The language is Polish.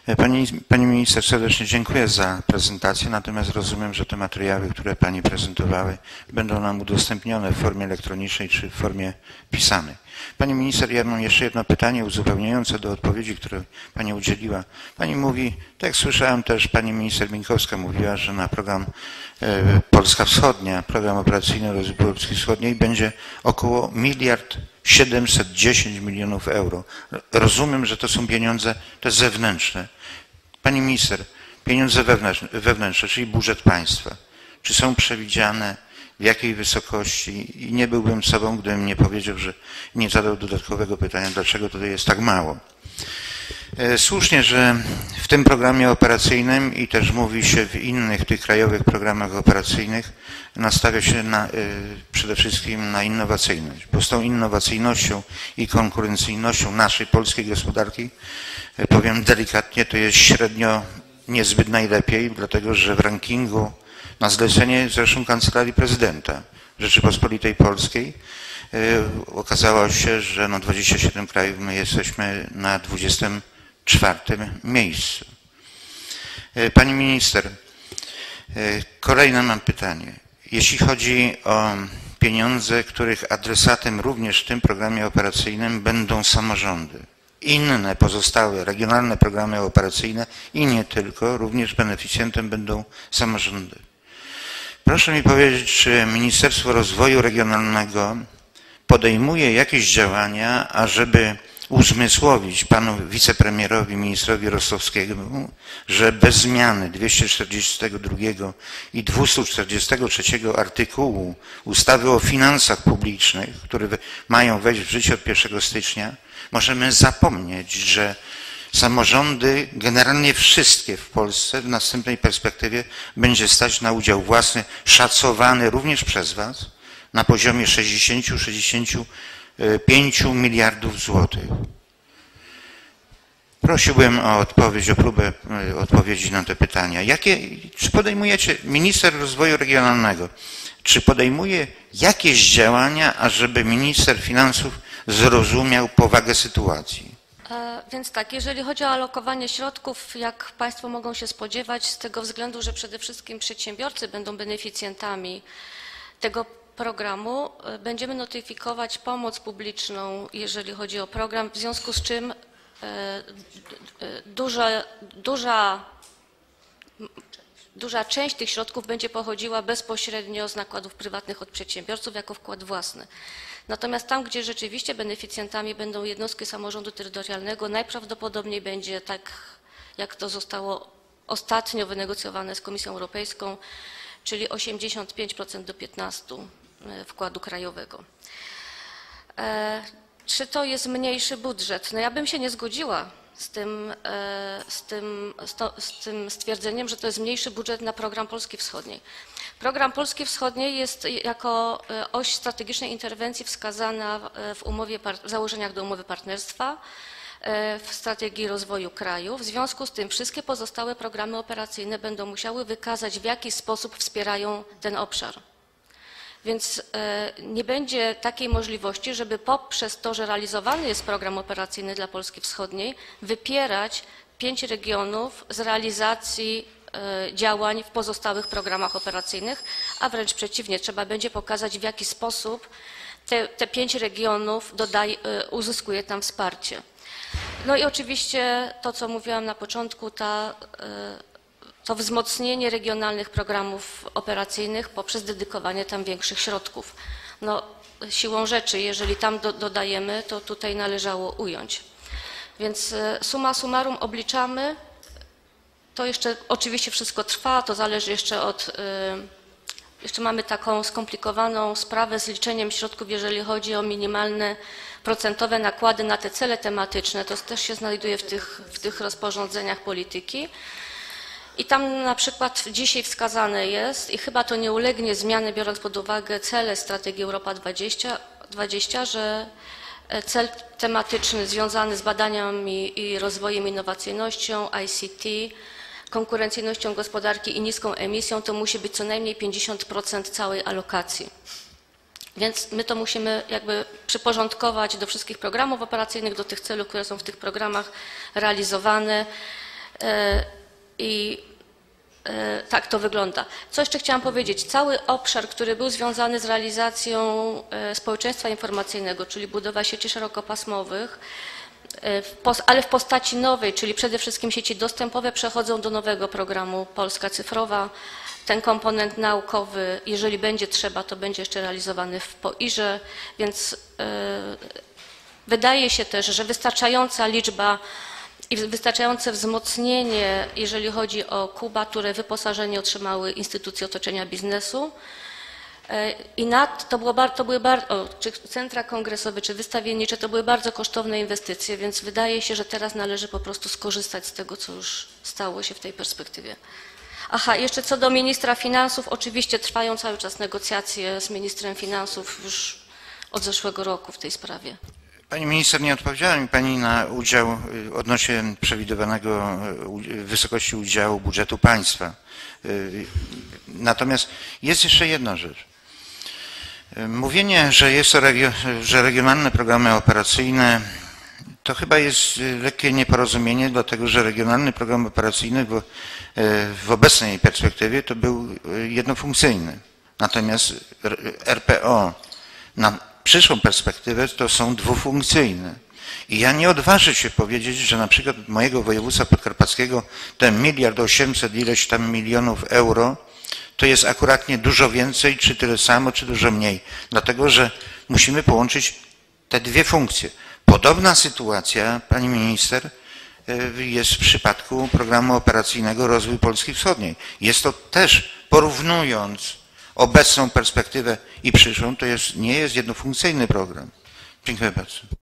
Pani minister, serdecznie dziękuję za prezentację, natomiast rozumiem, że te materiały, które Pani prezentowały, będą nam udostępnione w formie elektronicznej czy w formie pisanej. Pani minister, ja mam jeszcze jedno pytanie uzupełniające do odpowiedzi, które Pani udzieliła. Pani mówi, tak jak słyszałem też, Pani minister Bieńkowska mówiła, że na program Polska Wschodnia, program operacyjny rozwoju Polski Wschodniej będzie około 1,710 mld euro. Rozumiem, że to są pieniądze te zewnętrzne. Pani minister, pieniądze wewnętrzne, czyli budżet państwa, czy są przewidziane, w jakiej wysokości? I nie byłbym sobą, gdybym nie powiedział, że nie zadał dodatkowego pytania, dlaczego tutaj jest tak mało. Słusznie, że w tym programie operacyjnym i też mówi się w innych tych krajowych programach operacyjnych nastawia się przede wszystkim na innowacyjność, bo z tą innowacyjnością i konkurencyjnością naszej polskiej gospodarki, powiem delikatnie, to jest średnio niezbyt najlepiej, dlatego że w rankingu na zlecenie zresztą Kancelarii Prezydenta Rzeczypospolitej Polskiej okazało się, że na 27 krajów my jesteśmy na 24 miejscu. Pani minister, kolejne mam pytanie. Jeśli chodzi o pieniądze, których adresatem również w tym programie operacyjnym będą samorządy, inne pozostałe regionalne programy operacyjne i nie tylko, również beneficjentem będą samorządy. Proszę mi powiedzieć, czy Ministerstwo Rozwoju Regionalnego podejmuje jakieś działania, ażeby uzmysłowić panu wicepremierowi, ministrowi Rostowskiemu, że bez zmiany 242 i 243 artykułu ustawy o finansach publicznych, które mają wejść w życie od 1 stycznia, możemy zapomnieć, że samorządy, generalnie wszystkie w Polsce w następnej perspektywie będzie stać na udział własny, szacowany również przez Was, na poziomie 60-65 miliardów złotych. Prosiłbym o odpowiedź, o próbę odpowiedzi na te pytania. Czy podejmujecie, minister rozwoju regionalnego, czy podejmuje jakieś działania, ażeby minister finansów zrozumiał powagę sytuacji? Więc tak, jeżeli chodzi o alokowanie środków, jak Państwo mogą się spodziewać, z tego względu, że przede wszystkim przedsiębiorcy będą beneficjentami tego programu, będziemy notyfikować pomoc publiczną, jeżeli chodzi o program, w związku z czym duża część tych środków będzie pochodziła bezpośrednio z nakładów prywatnych od przedsiębiorców jako wkład własny. Natomiast tam, gdzie rzeczywiście beneficjentami będą jednostki samorządu terytorialnego, najprawdopodobniej będzie tak, jak to zostało ostatnio wynegocjowane z Komisją Europejską, czyli 85% do 15% wkładu krajowego. Czy to jest mniejszy budżet? No ja bym się nie zgodziła z tym stwierdzeniem, że to jest mniejszy budżet na program Polski Wschodniej. Program Polski Wschodniej jest jako oś strategicznej interwencji wskazana w założeniach do umowy partnerstwa, w strategii rozwoju kraju. W związku z tym wszystkie pozostałe programy operacyjne będą musiały wykazać, w jaki sposób wspierają ten obszar. Więc nie będzie takiej możliwości, żeby poprzez to, że realizowany jest program operacyjny dla Polski Wschodniej, wypierać 5 regionów z realizacji działań w pozostałych programach operacyjnych, a wręcz przeciwnie, trzeba będzie pokazać, w jaki sposób te 5 regionów uzyskuje tam wsparcie. No i oczywiście to, co mówiłam na początku, to wzmocnienie regionalnych programów operacyjnych poprzez dedykowanie tam większych środków. No, siłą rzeczy, jeżeli tam dodajemy, to tutaj należało ująć. Więc summa summarum obliczamy. To jeszcze oczywiście wszystko trwa, to zależy jeszcze od... Jeszcze mamy taką skomplikowaną sprawę z liczeniem środków, jeżeli chodzi o minimalne procentowe nakłady na te cele tematyczne. To też się znajduje w tych rozporządzeniach polityki. I tam na przykład dzisiaj wskazane jest, i chyba to nie ulegnie zmianie, biorąc pod uwagę cele strategii Europa 2020, że cel tematyczny związany z badaniami i rozwojem, innowacyjnością, ICT, konkurencyjnością gospodarki i niską emisją, to musi być co najmniej 50% całej alokacji. Więc my to musimy jakby przyporządkować do wszystkich programów operacyjnych, do tych celów, które są w tych programach realizowane. I tak to wygląda. Co jeszcze chciałam powiedzieć? Cały obszar, który był związany z realizacją społeczeństwa informacyjnego, czyli budowa sieci szerokopasmowych, ale w postaci nowej, czyli przede wszystkim sieci dostępowe, przechodzą do nowego programu Polska Cyfrowa. Ten komponent naukowy, jeżeli będzie trzeba, to będzie jeszcze realizowany w POIR-ze, więc wydaje się też, że wystarczająca liczba i wystarczające wzmocnienie, jeżeli chodzi o kubaturę, wyposażenie otrzymały instytucje otoczenia biznesu. I czy centra kongresowe, czy wystawiennicze, to były bardzo kosztowne inwestycje, więc wydaje się, że teraz należy po prostu skorzystać z tego, co już stało się w tej perspektywie. Aha, jeszcze co do ministra finansów, oczywiście trwają cały czas negocjacje z ministrem finansów już od zeszłego roku w tej sprawie. Pani minister, nie odpowiedziała mi Pani na udział odnośnie przewidywanego wysokości udziału budżetu państwa. Natomiast jest jeszcze jedna rzecz. Mówienie, że regionalne programy operacyjne to chyba jest lekkie nieporozumienie, dlatego że regionalny program operacyjny w obecnej perspektywie to był jednofunkcyjny. Natomiast RPO na przyszłą perspektywę to są dwufunkcyjne. I ja nie odważę się powiedzieć, że na przykład mojego województwa podkarpackiego ten 1,800 ileś tam milionów euro to jest akuratnie dużo więcej, czy tyle samo, czy dużo mniej. Dlatego, że musimy połączyć te dwie funkcje. Podobna sytuacja, pani minister, jest w przypadku programu operacyjnego Rozwój Polski Wschodniej. Jest to też, porównując obecną perspektywę i przyszłą, to nie jest jednofunkcyjny program. Dziękuję bardzo.